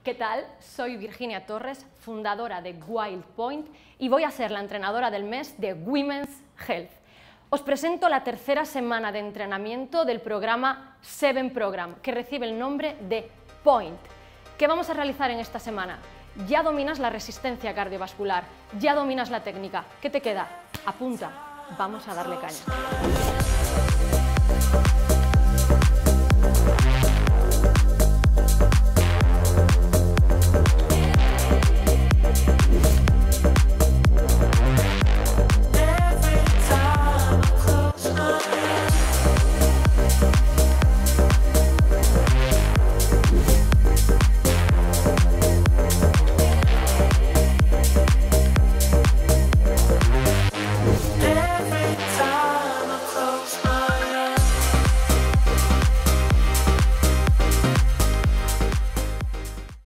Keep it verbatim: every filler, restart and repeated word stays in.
¿Qué tal? Soy Virginia Torres, fundadora de Wild Point y voy a ser la entrenadora del mes de Women's Health. Os presento la tercera semana de entrenamiento del programa Seven Program, que recibe el nombre de Point. ¿Qué vamos a realizar en esta semana? Ya dominas la resistencia cardiovascular, ya dominas la técnica. ¿Qué te queda? Apunta, vamos a darle caña.